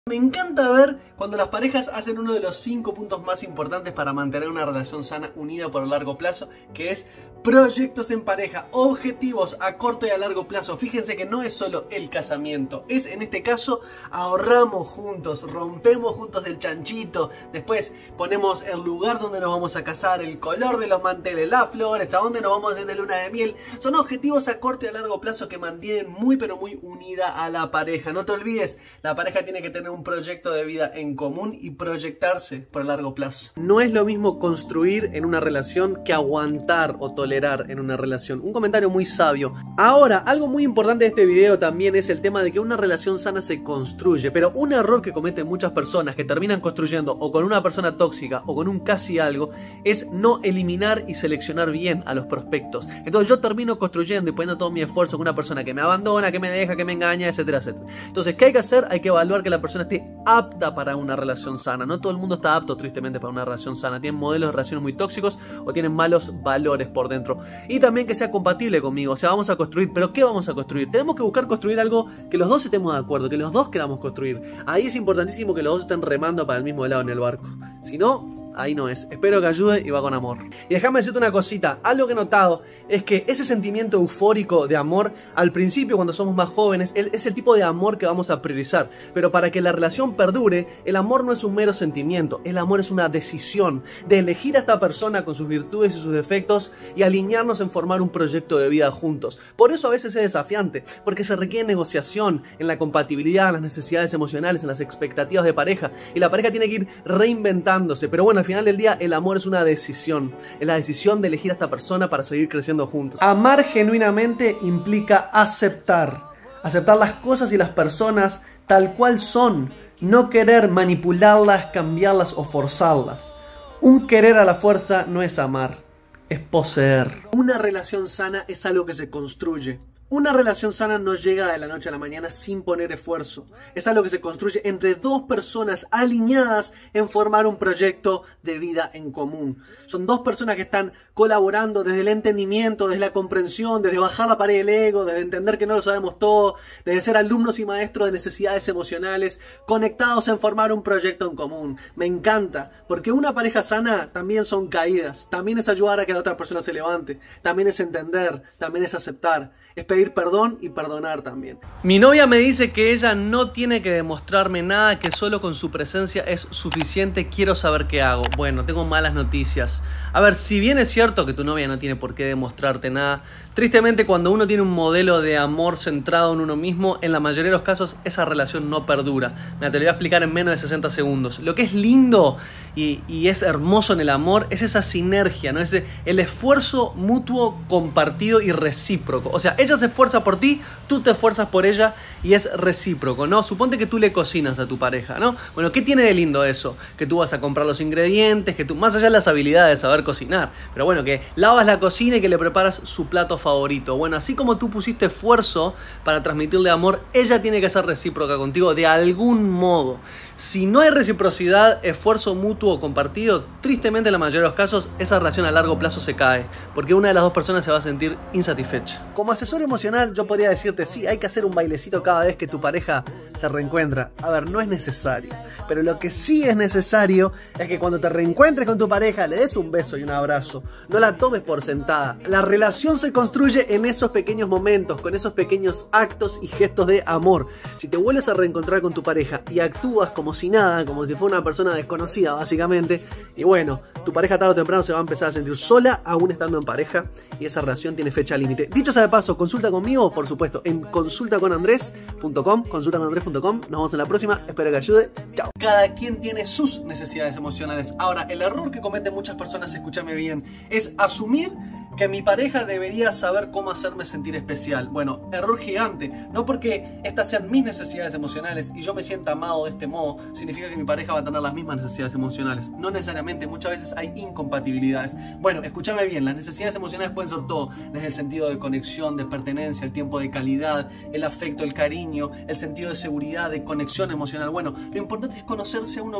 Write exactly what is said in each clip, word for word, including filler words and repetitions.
Me encanta ver cuando las parejas hacen uno de los cinco puntos más importantes para mantener una relación sana unida por largo plazo, que es proyectos en pareja, objetivos a corto y a largo plazo. Fíjense que no es solo el casamiento, es en este caso ahorramos juntos, rompemos juntos el chanchito, después ponemos el lugar donde nos vamos a casar, el color de los manteles, las flores, hasta dónde nos vamos a hacer de luna de miel. Son objetivos a corto y a largo plazo que mantienen muy pero muy unida a la pareja. No te olvides, la pareja tiene que tener un proyecto de vida en común y proyectarse por largo plazo. No es lo mismo construir en una relación que aguantar o tolerar en una relación. Un comentario muy sabio. Ahora, algo muy importante de este video también es el tema de que una relación sana se construye, pero un error que cometen muchas personas que terminan construyendo o con una persona tóxica o con un casi algo es no eliminar y seleccionar bien a los prospectos. Entonces yo termino construyendo y poniendo todo mi esfuerzo con una persona que me abandona, que me deja, que me engaña, etcétera, etcétera. Entonces, ¿qué hay que hacer? Hay que evaluar que la persona esté apta para una relación sana. No todo el mundo está apto, tristemente, para una relación sana. Tienen modelos de relaciones muy tóxicos o tienen malos valores por dentro. Y también que sea compatible conmigo. O sea, vamos a construir. ¿Pero qué vamos a construir? Tenemos que buscar construir algo que los dos estemos de acuerdo, que los dos queramos construir. Ahí es importantísimo que los dos estén remando para el mismo lado en el barco. Si no, ahí no es. Espero que ayude y va con amor. Y déjame decirte una cosita. Algo que he notado es que ese sentimiento eufórico de amor, al principio cuando somos más jóvenes, es el tipo de amor que vamos a priorizar. Pero para que la relación perdure, el amor no es un mero sentimiento. El amor es una decisión de elegir a esta persona con sus virtudes y sus defectos y alinearnos en formar un proyecto de vida juntos. Por eso a veces es desafiante, porque se requiere negociación en la compatibilidad, en las necesidades emocionales, en las expectativas de pareja. Y la pareja tiene que ir reinventándose. Pero bueno, al final del día el amor es una decisión. Es la decisión de elegir a esta persona para seguir creciendo juntos. Amar genuinamente implica aceptar. Aceptar las cosas y las personas tal cual son. No querer manipularlas, cambiarlas o forzarlas. Un querer a la fuerza no es amar, es poseer. Una relación sana es algo que se construye. Una relación sana no llega de la noche a la mañana sin poner esfuerzo. Es algo que se construye entre dos personas alineadas en formar un proyecto de vida en común. Son dos personas que están colaborando desde el entendimiento, desde la comprensión, desde bajar la pared del ego, desde entender que no lo sabemos todo, desde ser alumnos y maestros de necesidades emocionales, conectados en formar un proyecto en común. Me encanta, porque una pareja sana también son caídas, también es ayudar a que la otra persona se levante, también es entender, también es aceptar, es pedir perdón y perdonar también. Mi novia me dice que ella no tiene que demostrarme nada, que solo con su presencia es suficiente. Quiero saber qué hago. Bueno, tengo malas noticias. A ver, si bien es cierto que tu novia no tiene por qué demostrarte nada, tristemente cuando uno tiene un modelo de amor centrado en uno mismo, en la mayoría de los casos esa relación no perdura. Mira, te lo voy a explicar en menos de sesenta segundos. Lo que es lindo y, y es hermoso en el amor es esa sinergia, ¿no? Es el esfuerzo mutuo, compartido y recíproco. O sea, ella se esfuerza por ti, tú te esfuerzas por ella y es recíproco, ¿no? Suponte que tú le cocinas a tu pareja, ¿no? Bueno, ¿qué tiene de lindo eso? Que tú vas a comprar los ingredientes, que tú, más allá de las habilidades de saber cocinar, pero bueno, que lavas la cocina y que le preparas su plato favorito. Bueno, así como tú pusiste esfuerzo para transmitirle amor, ella tiene que ser recíproca contigo de algún modo. Si no hay reciprocidad, esfuerzo mutuo compartido, tristemente en la mayoría de los casos esa relación a largo plazo se cae, porque una de las dos personas se va a sentir insatisfecha. Como asesor emocional yo podría decirte, sí, hay que hacer un bailecito cada vez que tu pareja se reencuentra. A ver, no es necesario, pero lo que sí es necesario es que cuando te reencuentres con tu pareja le des un beso y un abrazo. No la tomes por sentada. La relación se construye en esos pequeños momentos, con esos pequeños actos y gestos de amor. Si te vuelves a reencontrar con tu pareja y actúas como si nada, como si fuera una persona desconocida básicamente, y bueno, tu pareja tarde o temprano se va a empezar a sentir sola aún estando en pareja y esa relación tiene fecha límite. Dicho sea de paso, consulta conmigo, por supuesto, en consulta con andrés punto com, consulta con andrés punto com. Nos vemos en la próxima, espero que ayude. Chao. Cada quien tiene sus necesidades emocionales. Ahora, el error que cometen muchas personas, escúchame bien, es asumir que mi pareja debería saber cómo hacerme sentir especial. Bueno, error gigante. No porque estas sean mis necesidades emocionales y yo me sienta amado de este modo, significa que mi pareja va a tener las mismas necesidades emocionales. No necesariamente, muchas veces hay incompatibilidades. Bueno, escúchame bien, las necesidades emocionales pueden ser todo, desde el sentido de conexión, de pertenencia, el tiempo de calidad, el afecto, el cariño, el sentido de seguridad, de conexión emocional. Bueno, lo importante es conocerse a uno mismo.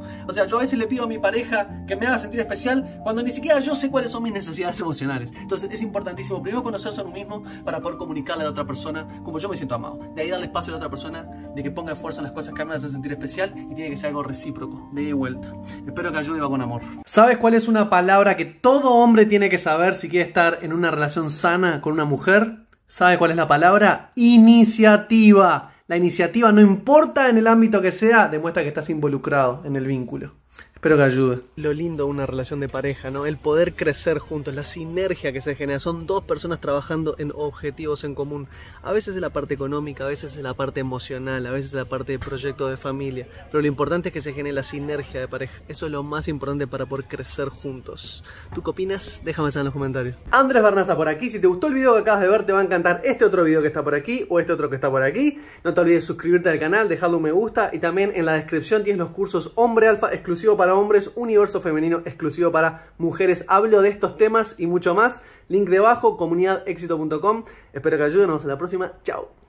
O sea, yo a veces le pido a mi pareja que me haga sentir especial cuando ni siquiera yo sé cuáles son mis necesidades emocionales. Entonces es importantísimo primero conocerse a uno mismo para poder comunicarle a la otra persona como yo me siento amado. De ahí darle espacio a la otra persona, de que ponga esfuerzo en las cosas que me hacen sentir especial, y tiene que ser algo recíproco, de ida y vuelta. Espero que ayude y va con amor. ¿Sabes cuál es una palabra que todo hombre tiene que saber si quiere estar en una relación sana con una mujer? ¿Sabe cuál es la palabra? Iniciativa. La iniciativa, no importa en el ámbito que sea, demuestra que estás involucrado en el vínculo. Espero que ayude. Lo lindo de una relación de pareja, ¿no? El poder crecer juntos, la sinergia que se genera. Son dos personas trabajando en objetivos en común. A veces es la parte económica, a veces es la parte emocional, a veces es la parte de proyecto de familia. Pero lo importante es que se genere la sinergia de pareja. Eso es lo más importante para poder crecer juntos. ¿Tú qué opinas? Déjame saber en los comentarios. Andrés Barnaza por aquí. Si te gustó el video que acabas de ver, te va a encantar este otro video que está por aquí o este otro que está por aquí. No te olvides suscribirte al canal, dejarle un me gusta, y también en la descripción tienes los cursos Hombre Alfa exclusivo para hombres, Universo Femenino exclusivo para mujeres. Hablo de estos temas y mucho más. Link debajo, comunidad éxito punto com. Espero que ayuden. Nos vemos en la próxima. Chao.